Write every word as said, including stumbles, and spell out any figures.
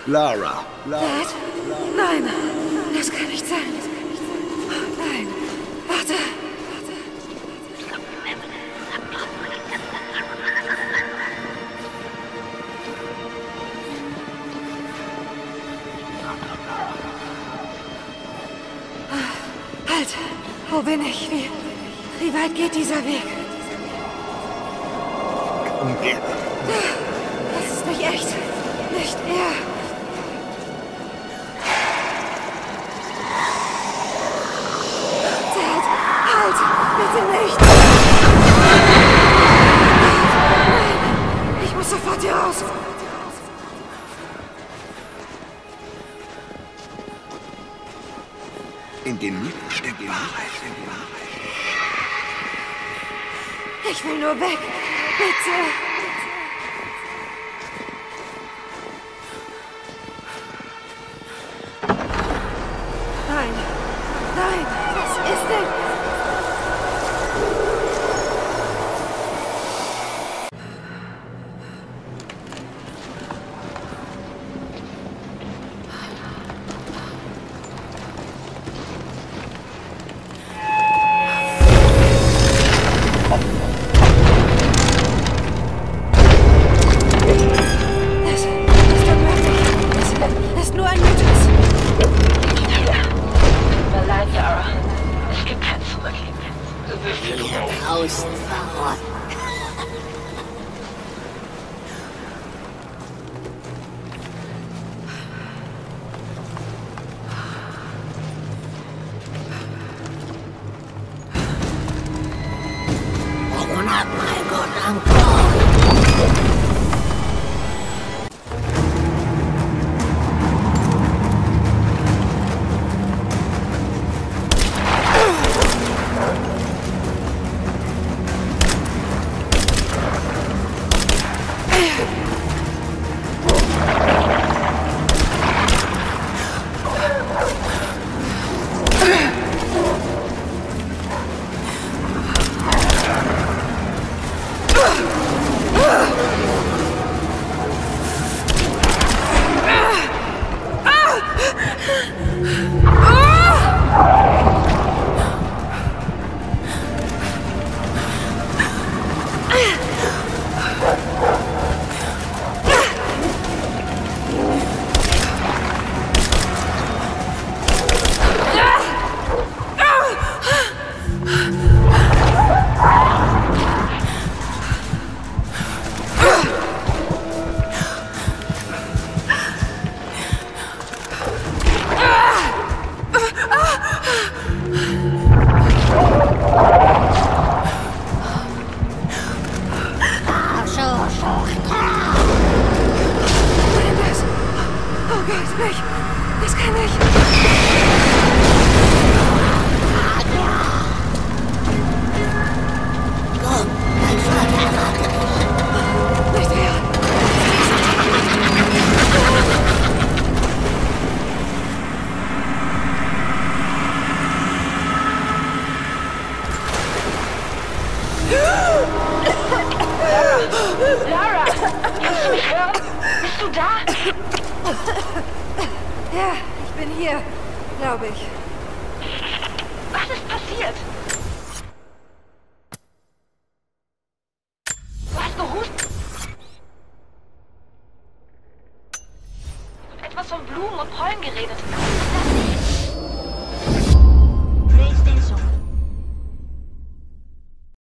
Lara. Dad? Nein, das kann nicht sein. Nein, warte. Halt! Wo bin ich? Wie, wie weit geht dieser Weg? Komm her. Das ist nicht echt. Nicht er. Dad, halt! Bitte nicht! Nein! Ich muss sofort hier raus! In den Mythen steckt Wahrheit. Ich will nur weg. Bitte. Nein. Nein. Was ist denn? Lara! Kannst du mich hören? Bist du da? Ja, ich bin hier, glaube ich. Was ist passiert? Du hast gehustet. Etwas von Blumen und Pollen geredet.